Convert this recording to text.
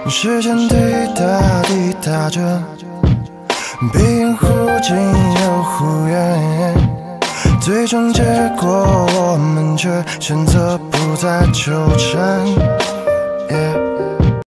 时间滴答滴答着，鼻音忽近又忽远，最终结果我们却选择不再纠缠。